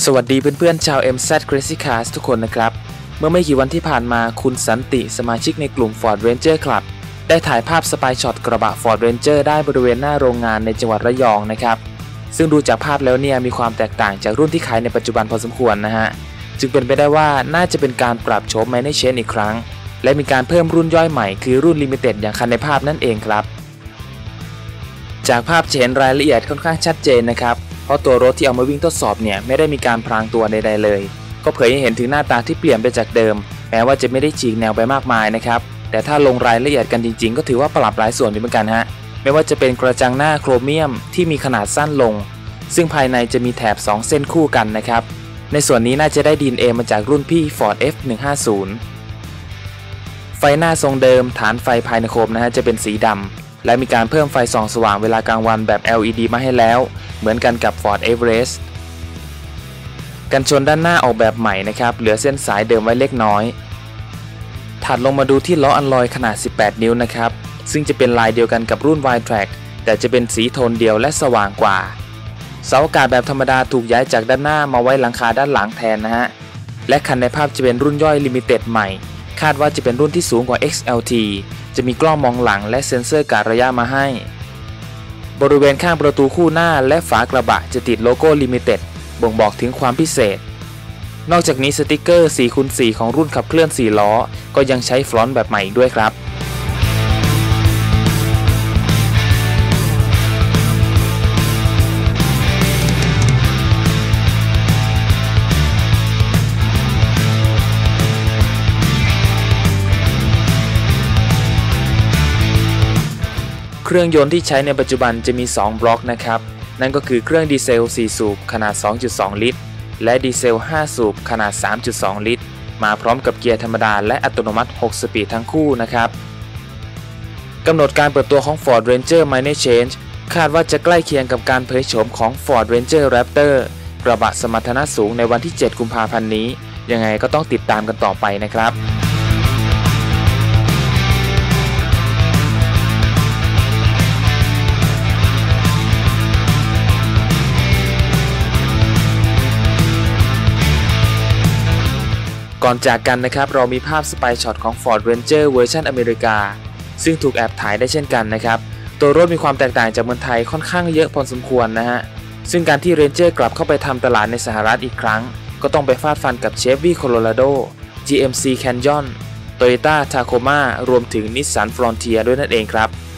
วัสดีเพื่อนๆชาว MZ Crazy Cars ทุกคนนะครับเมื่อไม่กี่วันที่ผ่านมาคุณสันติสมาชิกในกลุ่ม Ford Ranger Club ได้ถ่ายภาพสไปช็อตกระบะ Ford Ranger ได้บริเวณหน้าโรงงานในจังหวัดระยองนะครับซึ่งดูจากภาพแล้วเนี่ยมีความแตกต่างจากรุ่นที่ขายในปัจจุบันพอสมควรนะฮะจึงเป็นไปได้ว่าน่าจะเป็นการปรับโฉมไมเนอร์เชนอีกครั้งและมีการเพิ่มรุ่นย่อยใหม่คือรุ่น Limited อย่างคันในภาพนั่นเองครับจากภาพจะเห็นรายละเอียดค่อนข้างชัดเจนนะครับเพราะตัวรถที่เอามาวิ่งทดสอบเนี่ยไม่ได้มีการพรางตัวใดๆเลยก็เผยให้เห็นถึงหน้าตาที่เปลี่ยนไปจากเดิมแม้ว่าจะไม่ได้ฉีกแนวไปมากมายนะครับแต่ถ้าลงรายละเอียดกันจริงๆก็ถือว่าปรับหลายส่วนอยู่เหมือนกันฮะไม่ว่าจะเป็นกระจังหน้าโครเมียมที่มีขนาดสั้นลงซึ่งภายในจะมีแถบ2เส้นคู่กันนะครับในส่วนนี้น่าจะได้DNAมาจากรุ่นพี่ Ford F150 ไฟหน้าทรงเดิมฐานไฟภายในโคมนะฮะจะเป็นสีดำและมีการเพิ่มไฟส่องสว่างเวลากลางวันแบบ LED มาให้แล้วเหมือนกันกับ Ford Everest กันชนด้านหน้าออกแบบใหม่นะครับเหลือเส้นสายเดิมไว้เล็กน้อยถัดลงมาดูที่ล้ออัลลอยขนาด18นิ้วนะครับซึ่งจะเป็นลายเดียวกันกับรุ่น Y-Track แต่จะเป็นสีโทนเดียวและสว่างกว่าเสาอากาศแบบธรรมดาถูกย้ายจากด้านหน้ามาไว้หลังคาด้านหลังแทนนะฮะและคันในภาพจะเป็นรุ่นย่อย Limited ใหม่คาดว่าจะเป็นรุ่นที่สูงกว่า XLT จะมีกล้องมองหลังและเซ็นเซอร์กะระยะมาให้บริเวณข้างประตูคู่หน้าและฝากระบะจะติดโลโก้ Limited บ่งบอกถึงความพิเศษนอกจากนี้สติกเกอร์ 4x4 ของรุ่นขับเคลื่อน4ล้อก็ยังใช้ฟรอนต์แบบใหม่อีกด้วยครับเครื่องยนต์ที่ใช้ในปัจจุบันจะมี2บล็อกนะครับนั่นก็คือเครื่องดีเซล4สูบขนาด 2.2 ลิตรและดีเซล5สูบขนาด 3.2 ลิตรมาพร้อมกับเกียร์ธรรมดาและอัตโนมัติ6สปีดทั้งคู่นะครับกำหนดการเปิดตัวของ Ford Ranger Minor Change คาดว่าจะใกล้เคียงกับการเผยโฉมของ Ford Ranger Raptor กระบะสมรรถนะสูงในวันที่7กุมภาพันธ์นี้ยังไงก็ต้องติดตามกันต่อไปนะครับก่อนจากกันนะครับเรามีภาพสไปช็อตของ Ford Ranger เวอร์ชันอเมริกาซึ่งถูกแอบถ่ายได้เช่นกันนะครับตัวรถมีความแตกต่างจากเมืองไทยค่อนข้างเยอะพอสมควรนะฮะซึ่งการที่ Ranger กลับเข้าไปทำตลาดในสหรัฐอีกครั้งก็ต้องไปฟาดฟันกับ Chevy Colorado GMC Canyon Toyota Tacoma รวมถึง Nissan Frontier ด้วยนั่นเองครับ